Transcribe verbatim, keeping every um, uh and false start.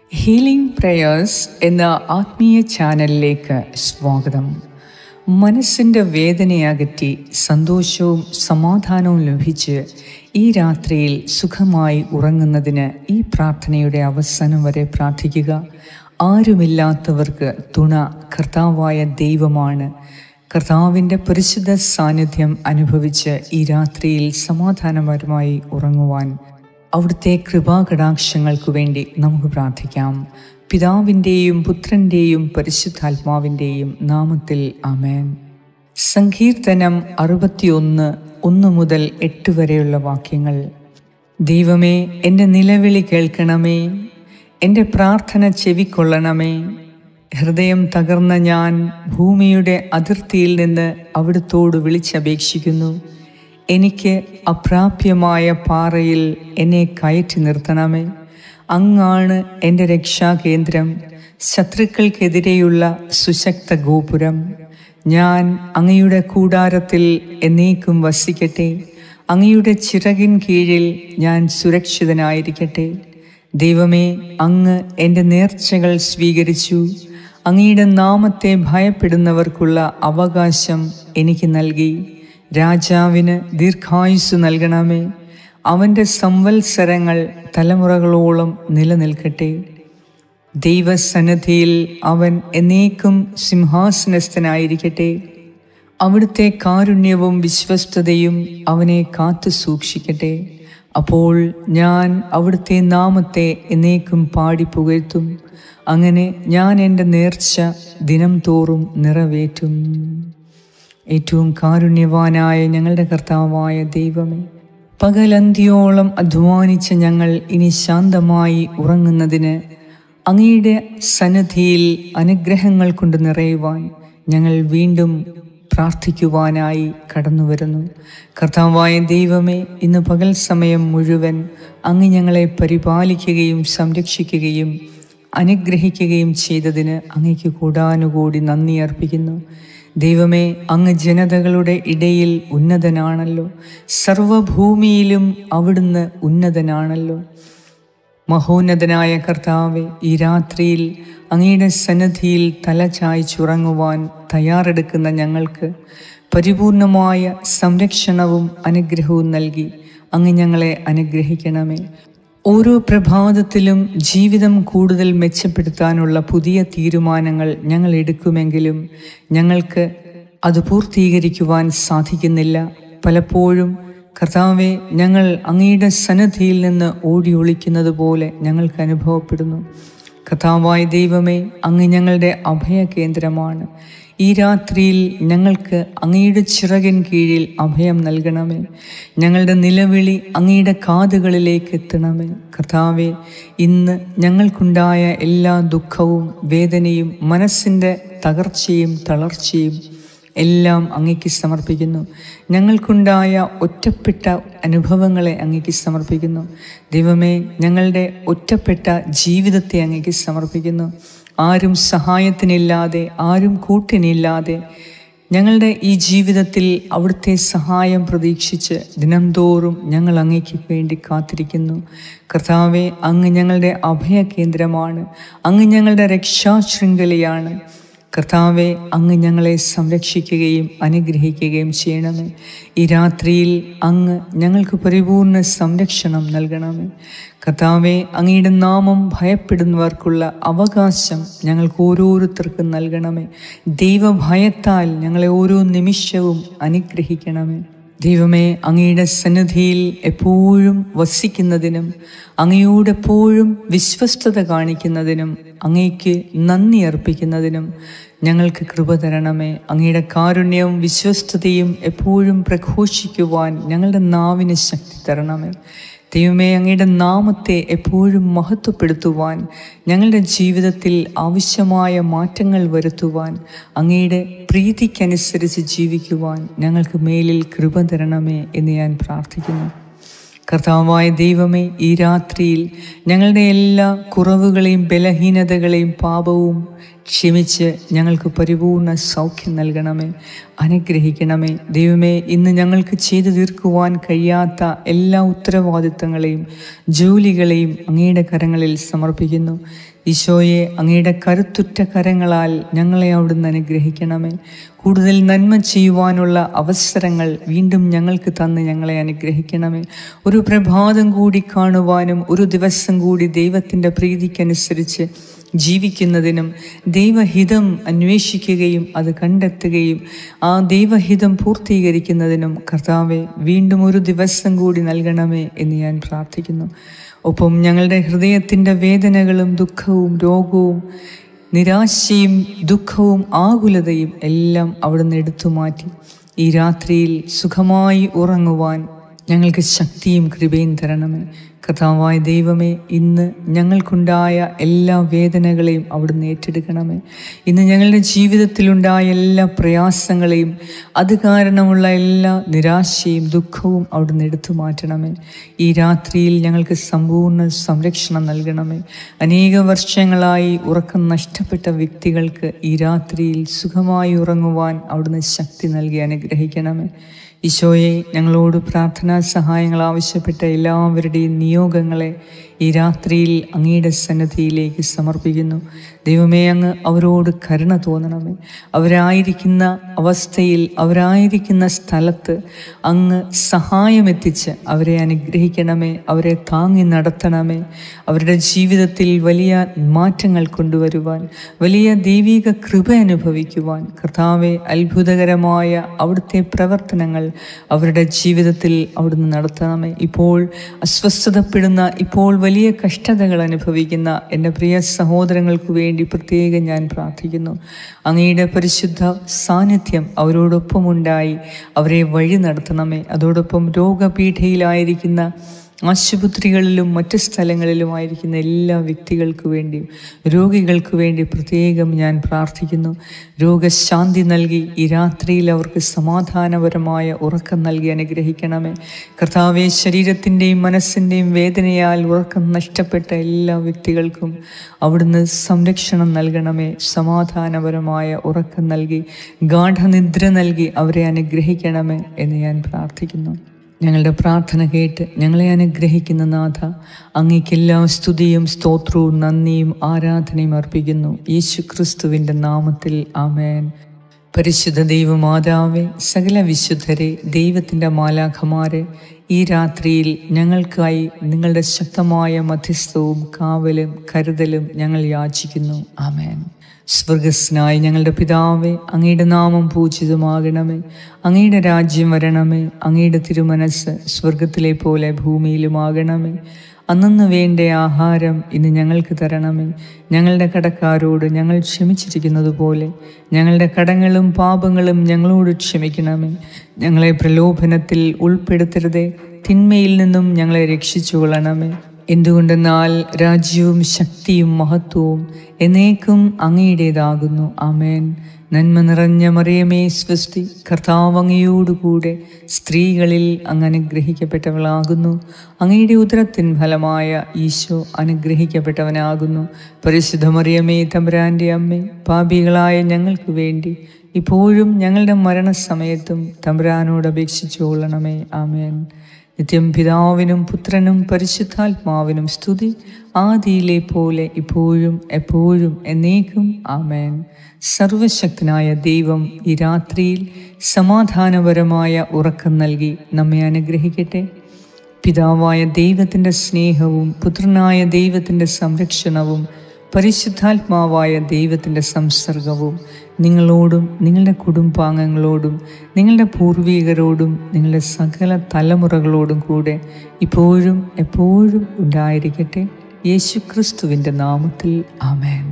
Healing prayers എന്ന ആത്മീയ ചാനലിലേക്ക് സ്വാഗതം. മനസ്സിൻ്റെ വേദനയകറ്റി സന്തോഷവും സമാധാനവും ലഭിച്ച് ഈ രാത്രിയിൽ സുഖമായി ഉറങ്ങുന്നതിന് ഈ പ്രാർത്ഥനയുടെ അവസാനം വരെ പ്രാർത്ഥിക്കുക. ആരുമില്ലാത്തവർക്ക് തുണ കർത്താവായ ദൈവമാണ്. കർത്താവിൻ്റെ പരിശുദ്ധ സാന്നിധ്യം അനുഭവിച്ച് ഈ രാത്രിയിൽ സമാധാനപരമായി ഉറങ്ങുവാൻ അവിടുത്തെ കൃപാകടാക്ഷങ്ങൾക്ക് വേണ്ടി നമുക്ക് പ്രാർത്ഥിക്കാം. പിതാവിൻ്റെയും പുത്രൻ്റെയും പരിശുദ്ധാത്മാവിൻ്റെയും നാമത്തിൽ ആമേൻ. സങ്കീർത്തനം അറുപത്തിയൊന്ന് ഒന്ന് മുതൽ എട്ട് വരെയുള്ള വാക്യങ്ങൾ. ദൈവമേ, എൻ്റെ നിലവിളി കേൾക്കണമേ, എൻ്റെ പ്രാർത്ഥന ചെവിക്കൊള്ളണമേ. ഹൃദയം തകർന്ന ഞാൻ ഭൂമിയുടെ അതിർത്തിയിൽ നിന്ന് അവിടുത്തോട് വിളിച്ചപേക്ഷിക്കുന്നു. എനിക്ക് അപ്രാപ്യമായ പാറയിൽ എന്നെ കയറ്റി നിർത്തണമേ. അങ്ങാണ് എൻ്റെ രക്ഷാകേന്ദ്രം, ശത്രുക്കൾക്കെതിരെയുള്ള സുശക്ത ഗോപുരം. ഞാൻ അങ്ങയുടെ കൂടാരത്തിൽ എന്നേക്കും വസിക്കട്ടെ. അങ്ങയുടെ ചിറകിൻ കീഴിൽ ഞാൻ സുരക്ഷിതനായിരിക്കട്ടെ. ദൈവമേ, അങ്ങ് എൻ്റെ നേർച്ചകൾ സ്വീകരിച്ചു. അങ്ങയുടെ നാമത്തെ ഭയപ്പെടുന്നവർക്കുള്ള അവകാശം എനിക്ക് നൽകി. രാജാവിന് ദീർഘായുസ്സ് നൽകണമേ. അവൻ്റെ സംവത്സരങ്ങൾ തലമുറകളോളം നിലനിൽക്കട്ടെ. ദൈവസന്നിധിയിൽ അവൻ എന്നേക്കും സിംഹാസനസ്ഥനായിരിക്കട്ടെ. അവിടുത്തെ കാരുണ്യവും വിശ്വസ്തതയും അവനെ കാത്തു സൂക്ഷിക്കട്ടെ. അപ്പോൾ ഞാൻ അവിടുത്തെ നാമത്തെ എന്നേക്കും പാടി പുകഴ്ത്തും. അങ്ങനെ ഞാൻ എൻ്റെ നേർച്ച ദിനം തോറും നിറവേറ്റും. ഏറ്റവും കാരുണ്യവാനായ ഞങ്ങളുടെ കർത്താവായ ദൈവമേ, പകലന്തിയോളം അധ്വാനിച്ച ഞങ്ങൾ ഇനി ശാന്തമായി ഉറങ്ങുന്നതിന് അങ്ങയുടെ സന്നിധിയിൽ അനുഗ്രഹങ്ങൾ കൊണ്ട് നിറയുവാൻ ഞങ്ങൾ വീണ്ടും പ്രാർത്ഥിക്കുവാനായി കടന്നു വരുന്നു. കർത്താവായ ദൈവമേ, ഇന്ന് പകൽ സമയം മുഴുവൻ അങ്ങ് ഞങ്ങളെ പരിപാലിക്കുകയും സംരക്ഷിക്കുകയും അനുഗ്രഹിക്കുകയും ചെയ്തതിന് അങ്ങയ്ക്ക് കൂടാനുകൂടി നന്ദി അർപ്പിക്കുന്നു. ദൈവമേ, അങ്ങ് ജനതകളുടെ ഇടയിൽ ഉന്നതനാണല്ലോ. സർവഭൂമിയിലും അവിടുന്ന് ഉന്നതനാണല്ലോ. മഹോന്നതനായ കർത്താവെ, ഈ രാത്രിയിൽ അങ്ങയുടെ സന്നിധിയിൽ തല ചായ്ച്ചുറങ്ങുവാൻ തയ്യാറെടുക്കുന്ന ഞങ്ങൾക്ക് പരിപൂർണമായ സംരക്ഷണവും അനുഗ്രഹവും നൽകി അങ്ങ് ഞങ്ങളെ അനുഗ്രഹിക്കണമേ. ഓരോ പ്രഭാതത്തിലും ജീവിതം കൂടുതൽ മെച്ചപ്പെടുത്താനുള്ള പുതിയ തീരുമാനങ്ങൾ ഞങ്ങൾ എടുക്കുമെങ്കിലും ഞങ്ങൾക്ക് അത് പൂർത്തീകരിക്കുവാൻ സാധിക്കുന്നില്ല. പലപ്പോഴും കർത്താവെ, ഞങ്ങൾ അങ്ങയുടെ സന്നിധിയിൽ നിന്ന് ഓടി ഒളിക്കുന്നത് പോലെ ഞങ്ങൾക്ക് അനുഭവപ്പെടുന്നു. കർത്താവായ ദൈവമേ, അങ്ങ് ഞങ്ങളുടെ അഭയകേന്ദ്രമാണ്. ഈ രാത്രിയിൽ ഞങ്ങൾക്ക് അങ്ങയുടെ ചിറകിൻ കീഴിൽ അഭയം നൽകണമേ. ഞങ്ങളുടെ നിലവിളി അങ്ങയുടെ കാതുകളിലേക്ക് എത്തണമേ. കർത്താവെ, ഇന്ന് ഞങ്ങൾക്കുണ്ടായ എല്ലാ ദുഃഖവും വേദനയും മനസ്സിൻ്റെ തകർച്ചയും തളർച്ചയും എല്ലാം അങ്ങയ്ക്ക് സമർപ്പിക്കുന്നു. ഞങ്ങൾക്കുണ്ടായ ഒറ്റപ്പെട്ട അനുഭവങ്ങളെ അങ്ങയ്ക്ക് സമർപ്പിക്കുന്നു. ദൈവമേ, ഞങ്ങളുടെ ഒറ്റപ്പെട്ട ജീവിതത്തെ അങ്ങയ്ക്ക് സമർപ്പിക്കുന്നു. ആരും സഹായത്തിനില്ലാതെ, ആരും കൂട്ടിനില്ലാതെ ഞങ്ങളുടെ ഈ ജീവിതത്തിൽ അവിടുത്തെ സഹായം പ്രതീക്ഷിച്ച് ദിനംതോറും ഞങ്ങൾ അങ്ങയ്ക്ക് വേണ്ടി കാത്തിരിക്കുന്നു. കർത്താവെ, അങ്ങ് ഞങ്ങളുടെ അഭയകേന്ദ്രമാണ്. അങ്ങ് ഞങ്ങളുടെ രക്ഷാശൃംഖലയാണ്. കർത്താവെ, അങ്ങ് ഞങ്ങളെ സംരക്ഷിക്കുകയും അനുഗ്രഹിക്കുകയും ചെയ്യണമേ. ഈ രാത്രിയിൽ അങ്ങ് ഞങ്ങൾക്ക് പരിപൂർണ സംരക്ഷണം നൽകണമേ. കർത്താവെ, അങ്ങയുടെ നാമം ഭയപ്പെടുന്നവർക്കുള്ള അവകാശം ഞങ്ങൾക്ക് ഓരോരുത്തർക്കും നൽകണമേ. ദൈവഭയത്താൽ ഞങ്ങളെ ഓരോ നിമിഷവും അനുഗ്രഹിക്കണമേ. ദൈവമേ, അങ്ങയുടെ സന്നിധിയിൽ എപ്പോഴും വസിക്കുന്നതിനും അങ്ങയോടെപ്പോഴും വിശ്വസ്തത കാണിക്കുന്നതിനും അങ്ങയ്ക്ക് നന്ദി അർപ്പിക്കുന്നതിനും ഞങ്ങൾക്ക് കൃപ തരണമേ. അങ്ങയുടെ കാരുണ്യവും വിശ്വസ്തതയും എപ്പോഴും പ്രഘോഷിക്കുവാൻ ഞങ്ങളുടെ നാവിന് ശക്തി തരണമേ. ദൈവമേ, അങ്ങയുടെ നാമത്തെ എപ്പോഴും മഹത്വപ്പെടുത്തുവാൻ, ഞങ്ങളുടെ ജീവിതത്തിൽ ആവശ്യമായ മാറ്റങ്ങൾ വരുത്തുവാൻ, അങ്ങയുടെ പ്രീതിക്കനുസരിച്ച് ജീവിക്കുവാൻ ഞങ്ങൾക്ക് മേലിൽ കൃപ തരണമേ എന്ന് ഞാൻ പ്രാർത്ഥിക്കുന്നു. കർത്താവായ ദൈവമേ, ഈ രാത്രിയിൽ ഞങ്ങളുടെ എല്ലാ കുറവുകളെയും ബലഹീനതകളെയും പാപവും ക്ഷമിച്ച് ഞങ്ങൾക്ക് പരിപൂർണ സൗഖ്യം നൽകണമേ, അനുഗ്രഹിക്കണമേ. ദൈവമേ, ഇന്ന് ഞങ്ങൾക്ക് ചെയ്തു തീർക്കുവാൻ കഴിയാത്ത എല്ലാ ഉത്തരവാദിത്തങ്ങളെയും ജോലികളെയും അങ്ങയുടെ കരങ്ങളിൽ സമർപ്പിക്കുന്നു. ഈശോയെ, അങ്ങയുടെ കരുത്തുറ്റ കരങ്ങളാൽ ഞങ്ങളെ അവിടുന്ന് അനുഗ്രഹിക്കണമേ. കൂടുതൽ നന്മ ചെയ്യുവാനുള്ള അവസരങ്ങൾ വീണ്ടും ഞങ്ങൾക്ക് തന്ന് ഞങ്ങളെ അനുഗ്രഹിക്കണമേ. ഒരു പ്രഭാതം കൂടി കാണുവാനും ഒരു ദിവസം കൂടി ദൈവത്തിൻ്റെ പ്രീതിക്കനുസരിച്ച് ജീവിക്കുന്നതിനും ദൈവഹിതം അന്വേഷിക്കുകയും അത് കണ്ടെത്തുകയും ആ ദൈവഹിതം പൂർത്തീകരിക്കുന്നതിനും കർത്താവെ വീണ്ടും ഒരു ദിവസം കൂടി നൽകണമേ എന്ന് ഞാൻ പ്രാർത്ഥിക്കുന്നു. ഒപ്പം ഞങ്ങളുടെ ഹൃദയത്തിൻ്റെ വേദനകളും ദുഃഖവും രോഗവും നിരാശയും ദുഃഖവും ആകുലതയും എല്ലാം അവിടുന്ന് എടുത്തു മാറ്റി ഈ രാത്രിയിൽ സുഖമായി ഉറങ്ങുവാൻ ഞങ്ങൾക്ക് ശക്തിയും കൃപയും തരണമേ. കർത്താവായ ദൈവമേ, ഇന്ന് ഞങ്ങൾക്കുണ്ടായ എല്ലാ വേദനകളെയും അവിടുന്ന് ഏറ്റെടുക്കണമേ. ഇന്ന് ഞങ്ങളുടെ ജീവിതത്തിലുണ്ടായ എല്ലാ പ്രയാസങ്ങളെയും അത് കാരണമുള്ള എല്ലാ നിരാശയും ദുഃഖവും അവിടുന്ന് എടുത്തു മാറ്റണമേ. ഈ രാത്രിയിൽ ഞങ്ങൾക്ക് സമ്പൂർണ്ണ സംരക്ഷണം നൽകണമേ. അനേക വർഷങ്ങളായി ഉറക്കം നഷ്ടപ്പെട്ട വ്യക്തികൾക്ക് ഈ രാത്രിയിൽ സുഖമായി ഉറങ്ങുവാൻ അവിടുന്ന് ശക്തി നൽകി അനുഗ്രഹിക്കണമേ. ഈശോയെ, ഞങ്ങളോട് പ്രാർത്ഥനാ സഹായങ്ങൾ ആവശ്യപ്പെട്ട എല്ലാവരുടെയും നിയോഗങ്ങളെ ഈ രാത്രിയിൽ അങ്ങയുടെ സന്നിധിയിലേക്ക് സമർപ്പിക്കുന്നു. ദൈവമേ, അങ്ങ് അവരോട് കരുണ തോന്നണമേ. അവരായിരിക്കുന്ന അവസ്ഥയിൽ, അവരായിരിക്കുന്ന സ്ഥലത്ത് അങ്ങ് സഹായമെത്തിച്ച് അവരെ അനുഗ്രഹിക്കണമേ. അവരെ താങ്ങി നടത്തണമേ. അവരുടെ ജീവിതത്തിൽ വലിയ മാറ്റങ്ങൾ കൊണ്ടുവരുവാൻ, വലിയ ദൈവിക കൃപ അനുഭവിക്കുവാൻ കർത്താവെ അത്ഭുതകരമായ അവിടുത്തെ പ്രവർത്തനങ്ങൾ അവരുടെ ജീവിതത്തിൽ അവിടുന്ന് നടത്തണമേ. ഇപ്പോൾ അസ്വസ്ഥതപ്പെടുന്ന, ഇപ്പോൾ വലിയ കഷ്ടതകൾ അനുഭവിക്കുന്ന എൻ്റെ പ്രിയ സഹോദരങ്ങൾക്ക് വേണ്ടി പ്രത്യേകം ഞാൻ പ്രാർത്ഥിക്കുന്നു. അങ്ങയുടെ പരിശുദ്ധ സാന്നിധ്യം അവരോടൊപ്പമുണ്ടായി അവരെ വഴി നടത്തണമേ. അതോടൊപ്പം രോഗപീഠയിലായിരിക്കുന്ന ആശുപത്രികളിലും മറ്റ് സ്ഥലങ്ങളിലുമായിരിക്കുന്ന എല്ലാ വ്യക്തികൾക്ക് വേണ്ടിയും രോഗികൾക്ക് വേണ്ടി പ്രത്യേകം ഞാൻ പ്രാർത്ഥിക്കുന്നു. രോഗശാന്തി നൽകി ഈ രാത്രിയിൽ അവർക്ക് സമാധാനപരമായ ഉറക്കം നൽകി അനുഗ്രഹിക്കണമേ. കർത്താവെ, ശരീരത്തിൻ്റെയും മനസ്സിൻ്റെയും വേദനയാൽ ഉറക്കം നഷ്ടപ്പെട്ട എല്ലാ വ്യക്തികൾക്കും അവിടുന്ന് സംരക്ഷണം നൽകണമേ. സമാധാനപരമായ ഉറക്കം നൽകി ഗാഠനിദ്ര നൽകി അവരെ അനുഗ്രഹിക്കണമേ എന്ന് ഞാൻ പ്രാർത്ഥിക്കുന്നു. ഞങ്ങളുടെ പ്രാർത്ഥന കേട്ട് ഞങ്ങളെ അനുഗ്രഹിക്കുന്ന നാഥ, അങ്ങേക്കെല്ലാ സ്തുതിയും സ്തോത്രവും നന്ദിയും ആരാധനയും അർപ്പിക്കുന്നു. യേശു ക്രിസ്തുവിൻ്റെ നാമത്തിൽ ആമേൻ. പരിശുദ്ധ ദൈവമാതാവേ, സകല വിശുദ്ധരെ, ദൈവത്തിൻ്റെ മാലാഖമാരെ, ഈ രാത്രിയിൽ ഞങ്ങൾക്കായി നിങ്ങളുടെ ശക്തമായ മധ്യസ്ഥവും കാവലും കരുതലും ഞങ്ങൾ യാചിക്കുന്നു. ആമേൻ. സ്വർഗസ്നായ ഞങ്ങളുടെ പിതാവേ, അങ്ങയുടെ നാമം പൂജിതമാകണമേ. അങ്ങയുടെ രാജ്യം വരണമേ. അങ്ങയുടെ തിരുമനസ് സ്വർഗത്തിലെ പോലെ ഭൂമിയിലുമാകണമേ. അന്നന്ന് വേണ്ട ആഹാരം ഇന്ന് ഞങ്ങൾക്ക് തരണമേ. ഞങ്ങളുടെ കടക്കാരോട് ഞങ്ങൾ ക്ഷമിച്ചിരിക്കുന്നത് പോലെ ഞങ്ങളുടെ കടങ്ങളും പാപങ്ങളും ഞങ്ങളോട് ക്ഷമിക്കണമേ. ഞങ്ങളെ പ്രലോഭനത്തിൽ ഉൾപ്പെടുത്തരുതേ, തിന്മയിൽ നിന്നും ഞങ്ങളെ രക്ഷിച്ചു കൊള്ളണമേ. എന്തുകൊണ്ടെന്നാൽ രാജ്യവും ശക്തിയും മഹത്വവും എന്നേക്കും അങ്ങയുടേതാകുന്നു. ആമേൻ. നന്മ നിറഞ്ഞ മറിയമേ സ്വസ്തി, കർത്താവ് അങ്ങയോടുകൂടെ സ്ത്രീകളിൽ അങ്ങ് അനുഗ്രഹിക്കപ്പെട്ടവളാകുന്നു. അങ്ങയുടെ ഉദരത്തിൻ ഫലമായ ഈശോ അനുഗ്രഹിക്കപ്പെട്ടവനാകുന്നു. പരിശുദ്ധ മറിയമേ, തമ്പുരാൻ്റെ അമ്മേ, പാപികളായ ഞങ്ങൾക്ക് വേണ്ടി ഇപ്പോഴും ഞങ്ങളുടെ മരണസമയത്തും തമ്പുരാനോട് അപേക്ഷിച്ചു കൊള്ളണമേ. ആമേൻ. നിത്യം പിതാവിനും പുത്രനും പരിശുദ്ധാത്മാവിനും സ്തുതി, ആദിയിലെ പോലെ ഇപ്പോഴും എപ്പോഴും എന്നേക്കും. ആമേൻ. സർവശക്തനായ ദൈവം ഈ രാത്രിയിൽ സമാധാനപരമായ ഉറക്കം നൽകി നമ്മെ അനുഗ്രഹിക്കട്ടെ. പിതാവായ ദൈവത്തിൻ്റെ സ്നേഹവും പുത്രനായ ദൈവത്തിൻ്റെ സംരക്ഷണവും പരിശുദ്ധാത്മാവായ ദൈവത്തിൻ്റെ സംസർഗവും നിങ്ങളോടും നിങ്ങളുടെ കുടുംബാംഗങ്ങളോടും നിങ്ങളുടെ പൂർവികരോടും നിങ്ങളുടെ സകല തലമുറകളോടും കൂടെ ഇപ്പോഴും എപ്പോഴും ഉണ്ടായിരിക്കട്ടെ. യേശു ക്രിസ്തുവിൻ്റെ നാമത്തിൽ ആമേൻ.